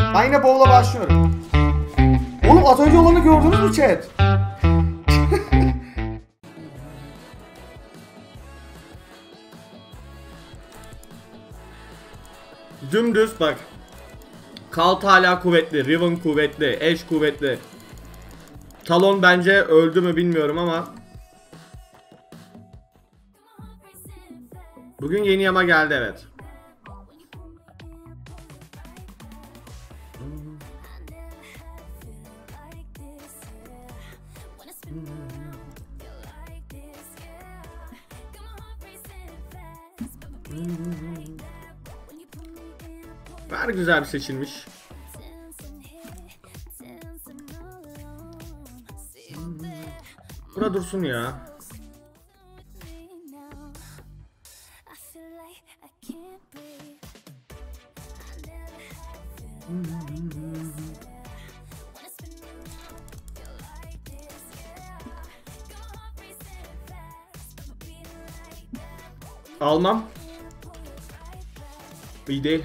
Ben yine bowl'a başlıyorum. Oğlum az önce olanı gördünüz mü chat? Dümdüz bak. Kalt hala kuvvetli, Riven kuvvetli, Ashe kuvvetli. Talon bence öldü mü bilmiyorum ama bugün yeni yama geldi, evet. Ver güzel bir seçilmiş. Bura dursun ya. Almam. İyi değil.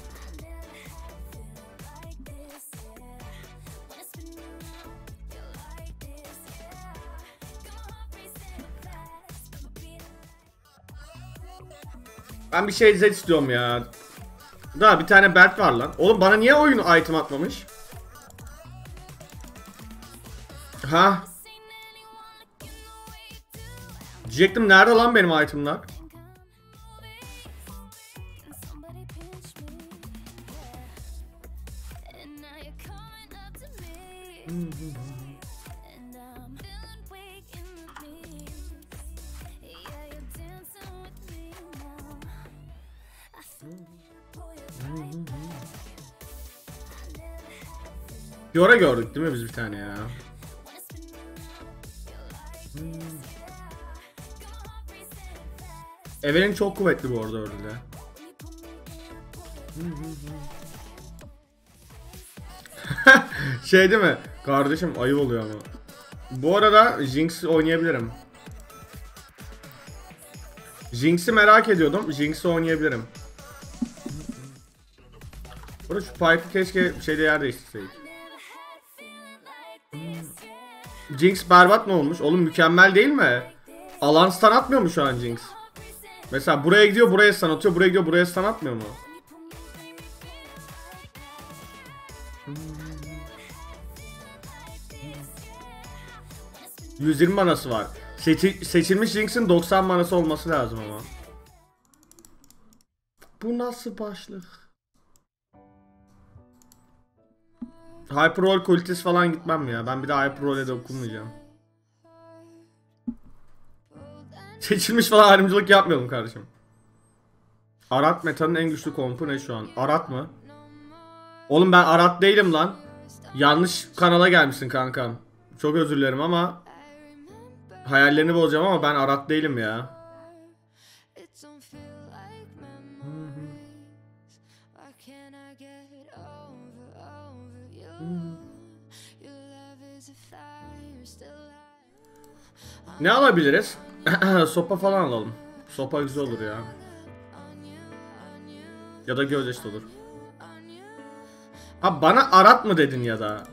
Ben bir şey istiyorum ya. Daha bir tane belt var lan. Oğlum bana niye oyun item atmamış? Ha? Diyecektim, nerede lan benim itemlar? Yora gördük değil mi biz bir tane ya? Evelyn çok kuvvetli bu arada öyle de. Şey değil mi? Kardeşim ayıp oluyor ama. Bu arada Jinx oynayabilirim. Jinx'i merak ediyordum. Jinx'i oynayabilirim. Burada şu Pipe'ı keşke şeyde yer değiştirseydik. Jinx berbat mı olmuş? Oğlum mükemmel değil mi? Alan stun atmıyor mu şu an Jinx? Mesela buraya gidiyor, buraya stun atıyor, buraya gidiyor, buraya stun atmıyor mu? 120 manası var. Seçilmiş Jinx'in 90 manası olması lazım ama. Bu nasıl başlık? Hyperroll kultis falan gitmem ya. Ben bir de Hyperroll'e de okunmayacağım. Seçilmiş falan ayrımcılık yapmayalım kardeşim. Arat metanın en güçlü kompu ne şu an? Arat mı? Oğlum ben Arat değilim lan. Yanlış kanala gelmişsin kankam. Çok özür dilerim ama hayallerini bozacağım ama ben Arat değilim ya. Ne alabiliriz? Sopa falan alalım. Sopa güzel olur ya. Ya da gözyaşı olur. Ha bana Arat mı dedin ya da?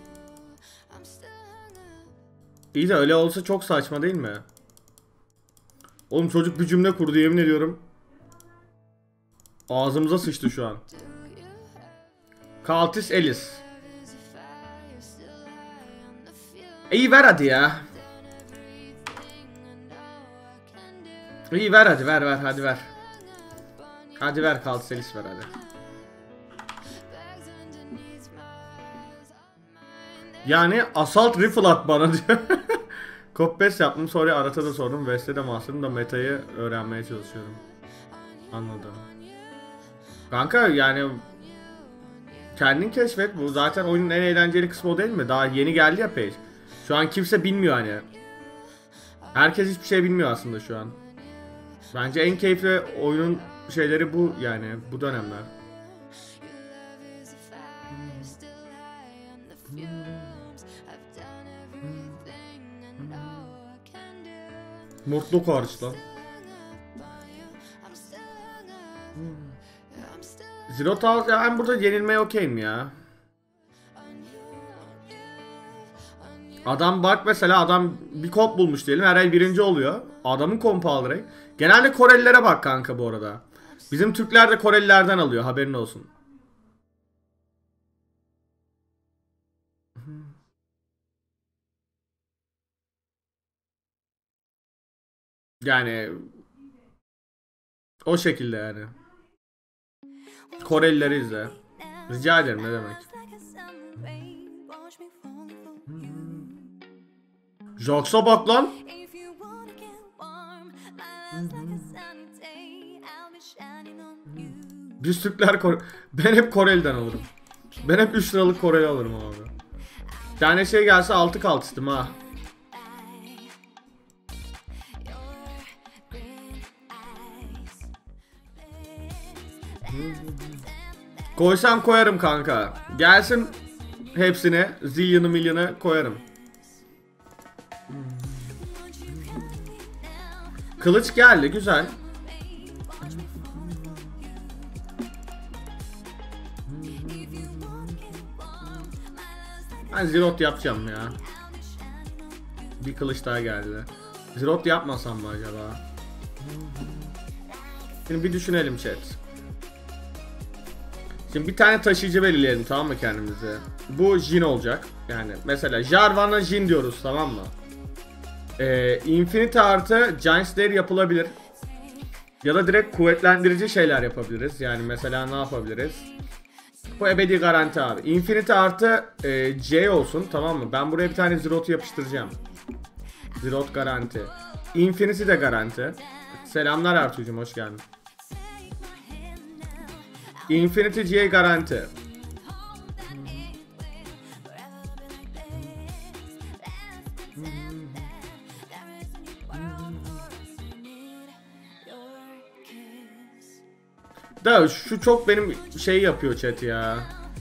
İyi de öyle olsa çok saçma değil mi? Oğlum çocuk bir cümle kurdu yemin ediyorum. Ağzımıza sıçtı şu an. Kaltis Elis. İyi ver hadi ya. İyi ver hadi, ver hadi ver. Hadi ver Kaltis Elis, ver hadi. Yani assault rifle at bana diyor. Copy yaptım, sonra Arat'a da sordum. West'e de Master'ın da metayı öğrenmeye çalışıyorum. Anladım. Kanka yani kendin keşfet, bu zaten oyunun en eğlenceli kısmı o değil mi? Daha yeni geldi ya page. Şu an kimse bilmiyor hani. Herkes hiçbir şey bilmiyor aslında şu an. Bence en keyifli oyunun şeyleri bu yani bu dönemler. Mutluluk hariç lan. Zero Task ya, ben burada yenilmeye okeyim ya. Adam bak mesela adam bir komp bulmuş diyelim. Her ay birinci oluyor. Adamın kompu al direkt. Genelde Korelilere bak kanka bu arada. Bizim Türkler de Korelilerden alıyor, haberin olsun. Yani o şekilde yani. Korelileri izle. Rica ederim, ne demek. Jox'a bak lan. Biz Türkler ben hep Koreli'den alırım. Ben hep 3 liralık Koreli alırım abi. Bir tane şey gelse 6 kalt istim ha. Koysam koyarım kanka. Gelsin hepsine, zillion'ı milyonu koyarım. Kılıç geldi, güzel. Ben Zirot yapacağım ya. Bir kılıç daha geldi. Zirot yapmasam mı acaba? Şimdi bir düşünelim chat. Şimdi bir tane taşıyıcı belirleyelim, tamam mı, kendimize? Bu Jhin olacak. Yani mesela Jarvan'a Jhin diyoruz, tamam mı? Infinity artı Giant Slayer yapılabilir. Ya da direkt kuvvetlendirici şeyler yapabiliriz. Yani mesela ne yapabiliriz? Bu ebedi garanti abi. Infinity artı C olsun, tamam mı? Ben buraya bir tane Zirot'u yapıştıracağım. Zirot garanti. Infinity de garanti. Selamlar Ertuğ'cum, hoş geldin. Infinity G garanti. Da şu çok benim şey yapıyor chat ya.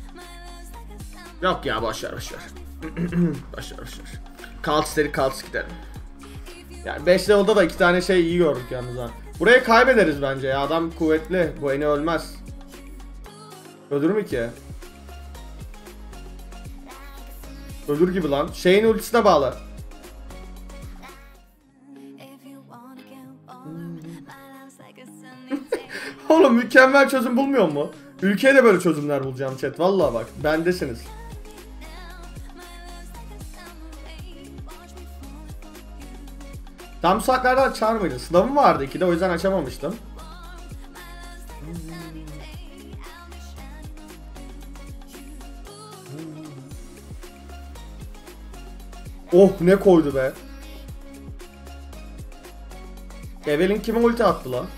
Yok ya, boşver boşver. Boşver boşver. Kalts gidelim. Yani 5 level'da da 2 tane şey iyi gördük yalnız ha. Burayı kaybederiz bence ya, adam kuvvetli. Bu eni ölmez. Ölür mü ki? Ölür gibi lan. Şeyin ultisine bağlı. Oğlum mükemmel çözüm bulmuyor mu? Ülkeye de böyle çözümler bulacağım chat. Vallahi bak, bendesiniz. Tam saatlerde açar mıydın? Sınavım vardı 2'de, o yüzden açamamıştım. Oh, ne koydu be. Evelyn kime ulti attı lan?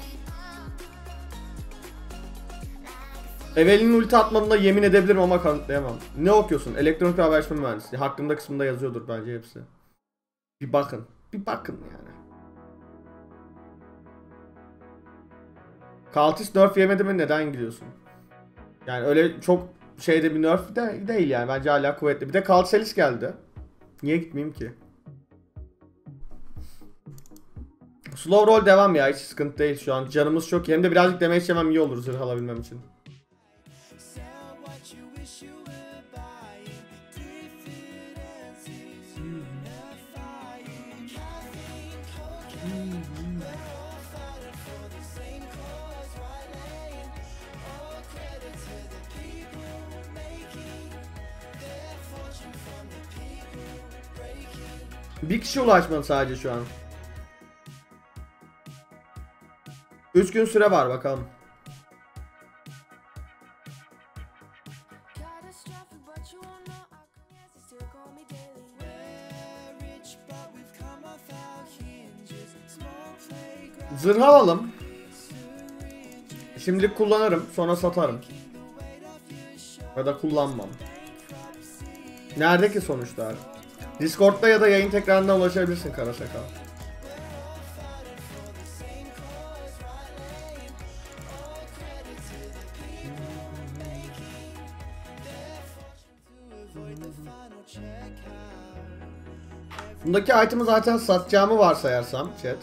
Evelyn'in ulti atmadığına yemin edebilirim ama kanıtlayamam. Ne okuyorsun? Elektronik haberleşme mühendisliği. Hakkında kısmında yazıyordur bence hepsi. Bir bakın. Bir bakın yani. Kaltis nerf yemedi mi, neden gidiyorsun? Yani öyle çok şeyde bir nerf de değil yani. Bence hala kuvvetli. Bir de Kalselis geldi. Niye gitmeyeyim ki? Slow roll devam ya, hiç sıkıntı değil şu an. Canımız çok iyi. Hem de birazcık damage yemem iyi olur zırh alabilmem için. Bir kişi ulaşmadı sadece şu an. 3 gün süre var, bakalım. Zırh alalım. Şimdilik kullanırım, sonra satarım. Ya da kullanmam. Nerede ki sonuçlar? Discord'da ya da yayın tekrarından ulaşabilirsin Karasakal. Bundaki item'ı zaten satacağımı varsayarsam chat.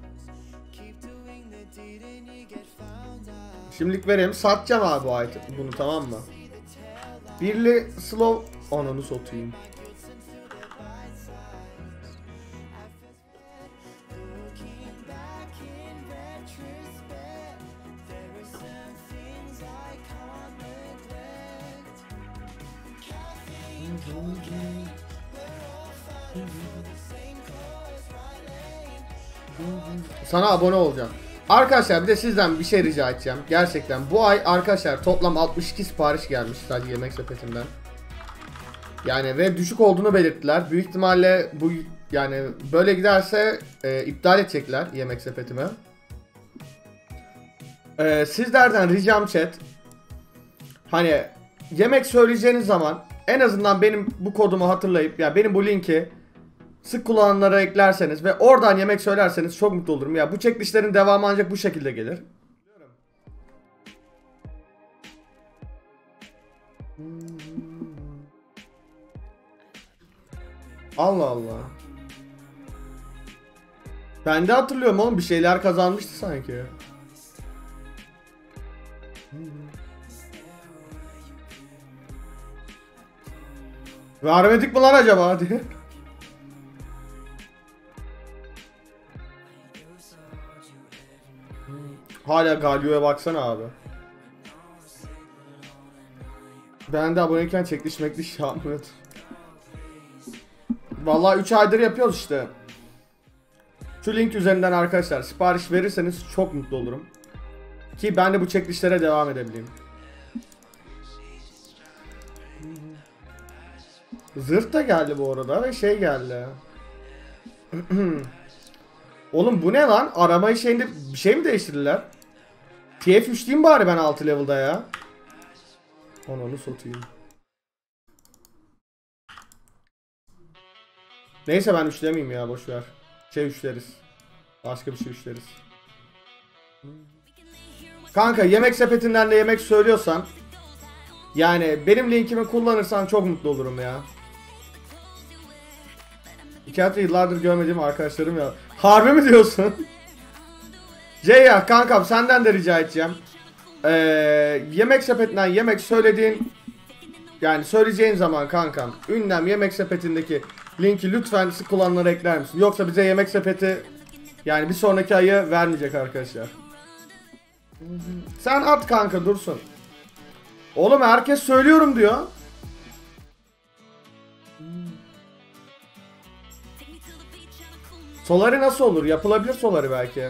Şimdilik vereyim. Satacağım abi bu item, bunu, tamam mı? Birli slow... Ananı satayım. Sana abone olacağım. Arkadaşlar bir de sizden bir şey rica edeceğim. Gerçekten bu ay arkadaşlar toplam 62 sipariş gelmiş sadece Yemek Sepeti'nden. Yani ve düşük olduğunu belirttiler. Büyük ihtimalle bu yani böyle giderse iptal edecekler Yemek Sepetimi. Sizlerden ricam chat. Hani yemek söyleyeceğiniz zaman en azından benim bu kodumu hatırlayıp ya benim bu linki sık kullananlara eklerseniz ve oradan yemek söylerseniz çok mutlu olurum. Ya bu checklistlerin devamı ancak bu şekilde gelir. Allah Allah. Ben de hatırlıyorum oğlum, bir şeyler kazanmıştı sanki. Vermedik mi lan acaba diye. Hala Galio'ya baksana abi. Ben de aboneyken çekliş mekliş yapmıyordum. Vallahi 3 aydır yapıyoruz işte. Şu link üzerinden arkadaşlar sipariş verirseniz çok mutlu olurum. Ki ben de bu çekilişlere devam edebileyim. Zırh da geldi bu arada ve şey geldi. Oğlum bu ne lan? Arama şeyinde bir şey mi değiştirdiler? TF3 diyeyim bari ben 6 level'da ya. Onu satayım. Neyse ben üçlemeyeyim ya, boşver. Şey üçleriz. Başka bir şey üçleriz. Kanka Yemek Sepeti'nden de yemek söylüyorsan yani benim linkimi kullanırsan çok mutlu olurum ya. 2 hafta yıllardır görmediğim arkadaşlarım ya. Harbi mi diyorsun? Ya kankam senden de rica edeceğim. Yemek Sepeti'nden yemek söylediğin yani söyleyeceğin zaman kankam ünlem Yemek Sepeti'ndeki linki lütfen sık kullananlara ekler misin? Yoksa bize Yemek Sepeti yani bir sonraki ayı vermeyecek arkadaşlar. Sen at kanka dursun. Oğlum herkes söylüyorum diyor. Solari nasıl olur? Yapılabilir Solari belki.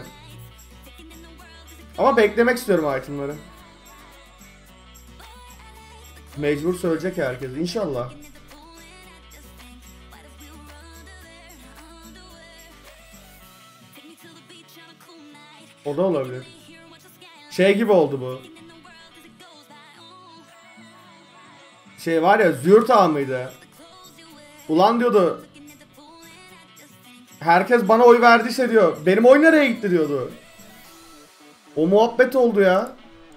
Ama beklemek istiyorum itemları. Mecbur söyleyecek herkes inşallah. O da olabilir. Şey gibi oldu bu. Şey var ya, Züğürt Ağa mıydı? Ulan diyordu. Herkes bana oy verdiyse diyor. Benim oy nereye gitti diyordu. O muhabbet oldu ya.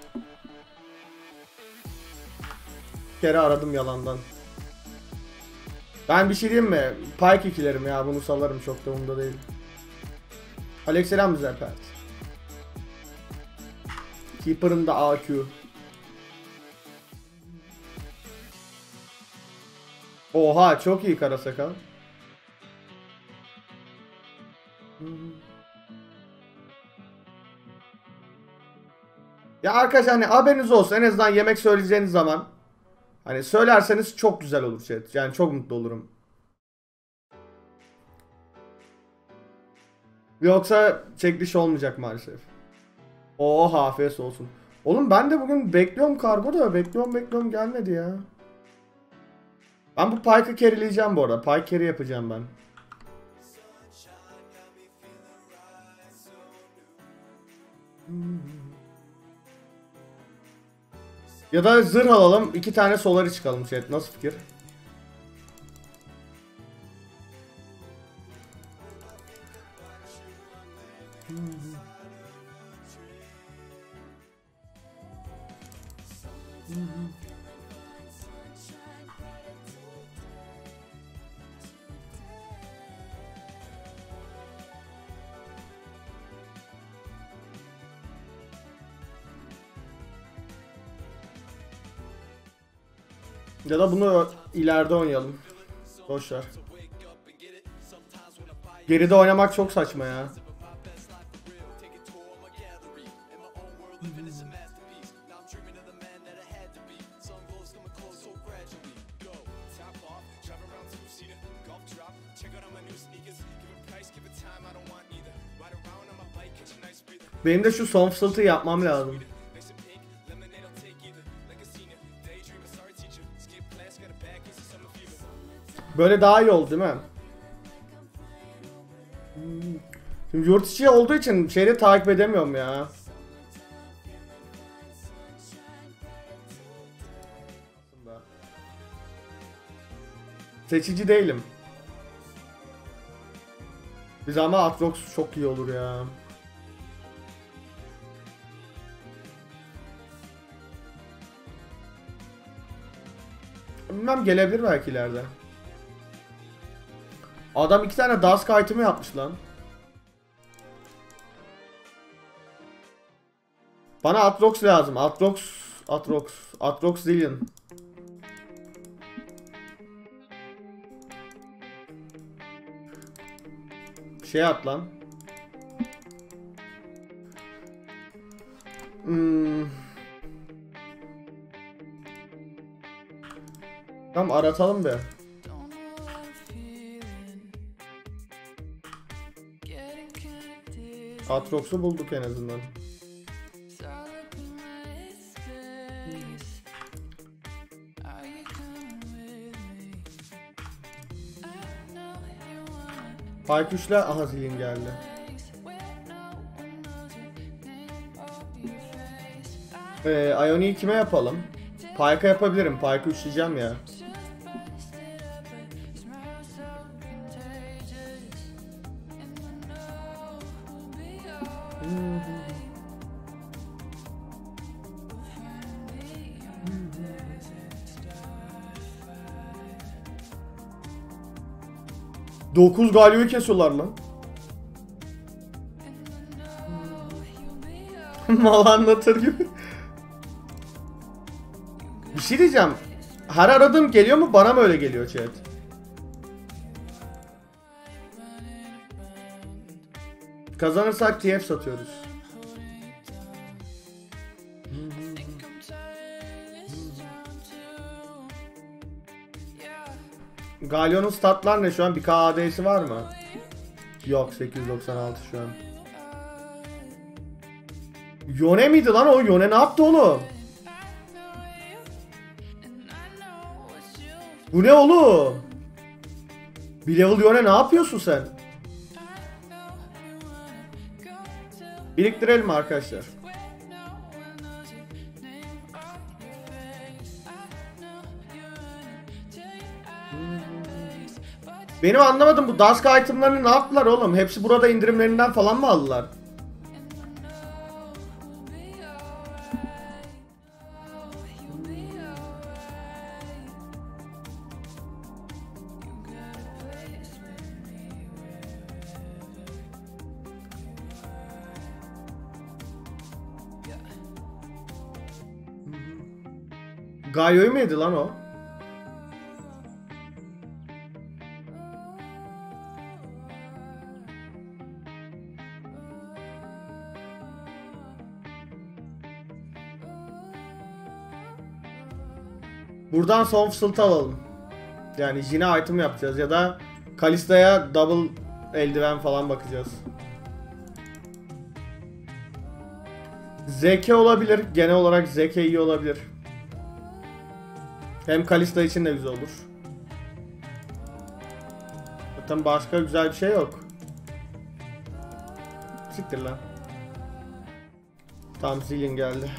Bir kere aradım yalandan. Ben bir şey diyeyim mi? Pike ikilerim ya, bunu salarım, çok da umurumda değil. Aleykümselam güzel pert. Keeper'ın da AQ. Oha çok iyi kara sakal. Ya arkadaşlar hani haberiniz olsun, en azından yemek söyleyeceğiniz zaman hani söylerseniz çok güzel olur chat. Yani çok mutlu olurum. Yoksa çekiliş olmayacak maalesef. Oha afiyet olsun. Oğlum ben de bugün bekliyorum kargo da bekliyorum gelmedi ya. Ben bu Pike'ı carryleyeceğim bu arada. Pike carry yapacağım ben. Ya da zırh alalım, 2 tane Solari çıkalım chat. Nasıl fikir? Ya da bunu ileride oynayalım. Boşver. Geride oynamak çok saçma ya. Benim de şu son fısıltıyı yapmam lazım. Böyle daha iyi oldu değil mi? Şimdi yurt içi olduğu için şeyi takip edemiyorum ya. Seçici değilim. Biz ama Atrox çok iyi olur ya. Bilmem, gelebilir belki ileride. Adam 2 tane Dusk item'i yapmış lan. Bana Atrox lazım. Atrox Zillion. Şey at lan. Tamam, aratalım be. Atrox'u bulduk en azından. Paykuş'la aha Zillion geldi. Ioni'yi kime yapalım? Pyke'a yapabilirim. Pyke'ı üçleyeceğim ya. Dokuz Galio'yu kesiyorlar lan. Mal anlatır gibi. Bir şey diyeceğim. Her aradığım geliyor mu? Bana mı öyle geliyor chat? Kazanırsak TF satıyoruz. Galio'nun statlar ne şu an? Bir KAD'si var mı? Yok, 896 şu an. Yone miydi lan o? Yone ne yaptı oğlum? Bu ne oğlum? Bir level Yone ne yapıyorsun sen? Biriktirelim arkadaşlar. Benim anlamadım, bu Dusk itemlarını ne yaptılar oğlum? Hepsi burada indirimlerinden falan mı aldılar? Galio'yu mu yedi lan o? Buradan son fısıltı alalım. Yani yine item yapacağız ya da Kalista'ya double eldiven falan bakacağız. Zeke olabilir. Genel olarak Zeke iyi olabilir. Hem Kalista için de güzel olur. Zaten başka güzel bir şey yok. Siktir lan. Tam Zillion geldi.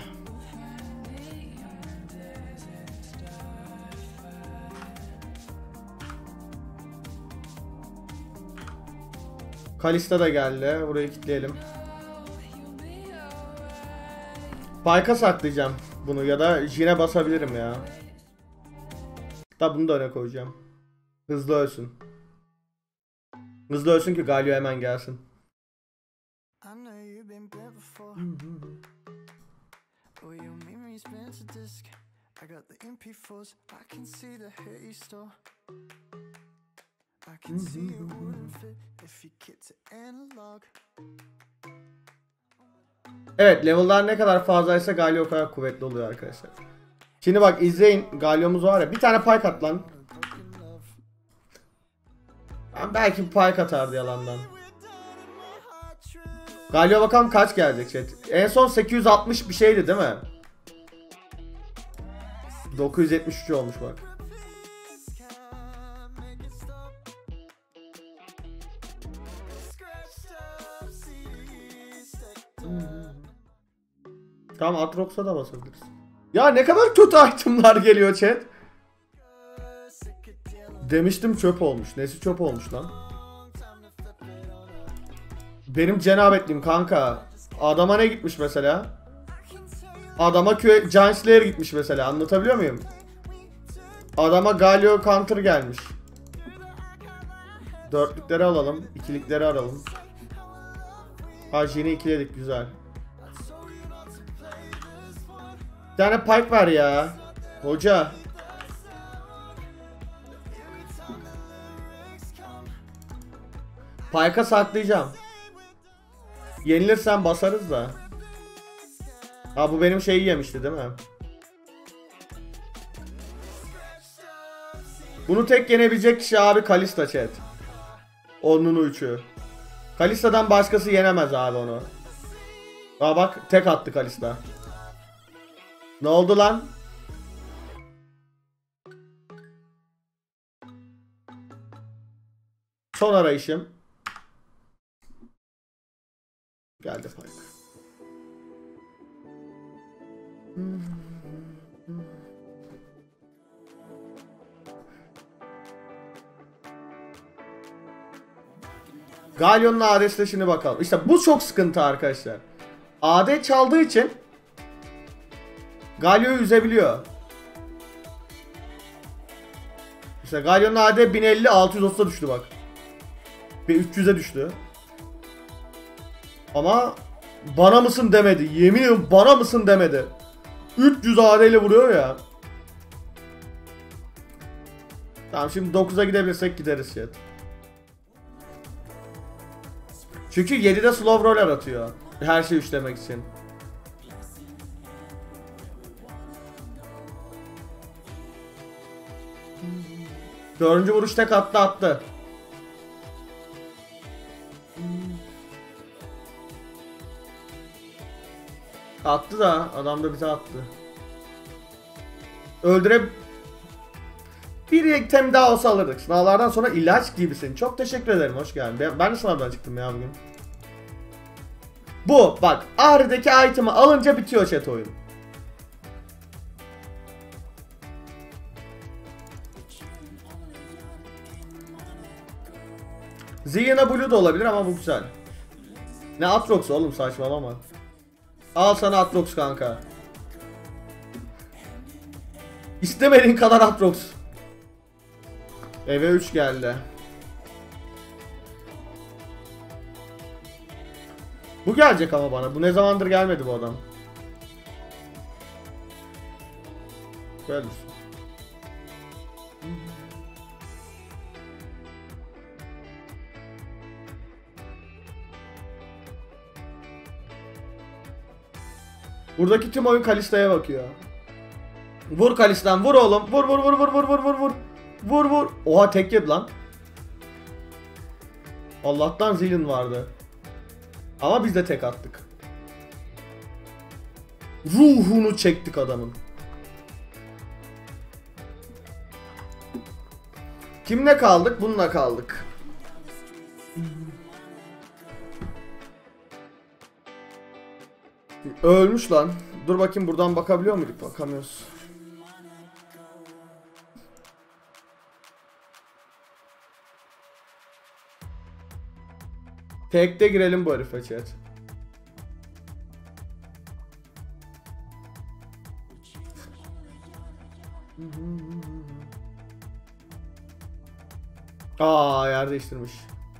Kalista da geldi. Burayı kilitleyelim. Pyke'a saklayacağım bunu ya da Jin'e basabilirim ya. Da bunu da öne koyacağım. Hızlı ölsün. Hızlı ölsün ki Galio hemen gelsin. Evet, level'lar ne kadar fazlaysa Galio o kadar kuvvetli oluyor arkadaşlar. Şimdi bak izleyin, Galio'muz var ya, bir tane Pyke at lan. Belki Pyke atardı yalandan. Galio bakalım kaç gelecek chat. En son 860 bir şeydi değil mi? 973 olmuş bak. Tamam, Atrox'a da basabiliriz. Ya ne kadar kötü itemlar geliyor chat. Demiştim çöp olmuş. Nesi çöp olmuş lan? Benim cenabetliğim kanka. Adama ne gitmiş mesela? Adama Giant Slayer gitmiş mesela. Anlatabiliyor muyum? Adama Galio Counter gelmiş. Dörtlükleri alalım. İkilikleri aralım. Hajini ikiledik, güzel. Bir tane Pike var ya. Hoca. Pike'a saklayacağım. Yenilirsen basarız da. Ha, bu benim şeyi yemişti değil mi? Bunu tek yenebilecek kişi abi Kalista chat. Onun üçü. Kalista'dan başkası yenemez abi onu. Aa bak, tek attı Kalista. Ne oldu lan? Son arayışım. Geldi Pike. Galion'un AD slash'ine bakalım. İşte bu çok sıkıntı arkadaşlar. AD çaldığı için Galio'yu üzebiliyor. İşte Galion'un AD 1050 630'a düştü bak. Ve 300'e düştü. Ama bana mısın demedi. Yemin ediyorum bana mısın demedi. 300 AD ile vuruyor ya. Tamam, şimdi 9'a gidebilirsek gideriz chat. Çünkü 7'de slow roller atıyor. Her şeyi üçlemek için. Dördüncü vuruş tek attı. Attı da adam da bize attı. Bir item daha olsa alırdık. Sınavlardan sonra ilaç gibisin. Çok teşekkür ederim, hoş geldin. Ben de sınavdan çıktım ya bugün. Bu bak, Ahri'deki item'ı alınca bitiyor chat oyun. Ziyana Blue da olabilir ama bu güzel. Ne Atrox oğlum, saçmalama. Al sana Atrox kanka. İstemediğin kadar Atrox. Eve 3 geldi. Bu gelecek ama bana. Bu ne zamandır gelmedi bu adam. Böyle. Buradaki tüm oyun Kalista'ya bakıyor. Vur Kalista'm, vur oğlum. Vur vur vur vur vur vur vur vur. Vur vur. Oha, tek yedi lan. Allah'tan zilin vardı. Ama biz de tek attık. Ruhunu çektik adamın. Kimle kaldık? Bununla kaldık. Ölmüş lan. Dur bakayım, buradan bakabiliyor muyduk? Bakamıyoruz. Tekte girelim bu herife chat. Aa, yer değiştirmiş.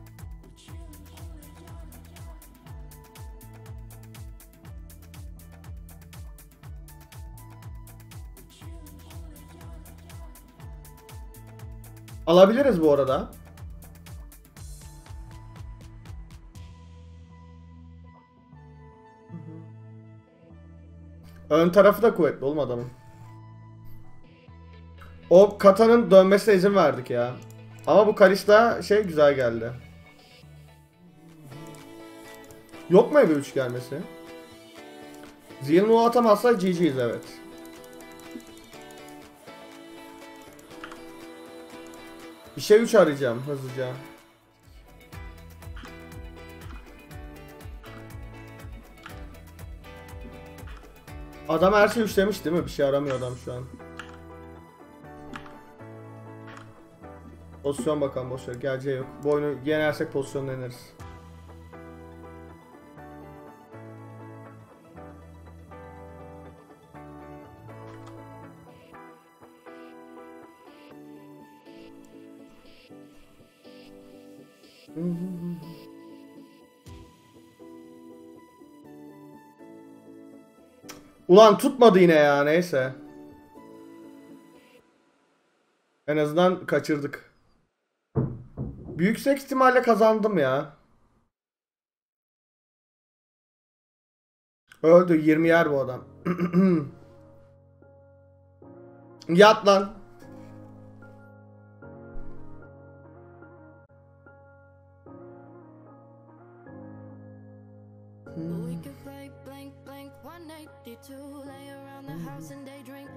Alabiliriz bu arada. Ön tarafı da kuvvetli oğlum adamın. O katanın dönmesine izin verdik ya. Ama bu Kalista şey güzel geldi. Yok mu eve 3 gelmesi? Zilnu atamazsa GG'yiz evet. Bir şey 3 arayacağım hızlıca. Adam her şey 3 demiş değil mi? Bir şey aramıyor adam şu an. Pozisyon bakalım boşver. Geleceği yok. Bu oyunu yenersek pozisyonla yeneriz. Ulan tutmadı yine ya, neyse. En azından kaçırdık. Büyük ihtimalle kazandım ya. Öldü 20 yer bu adam. Yat lan.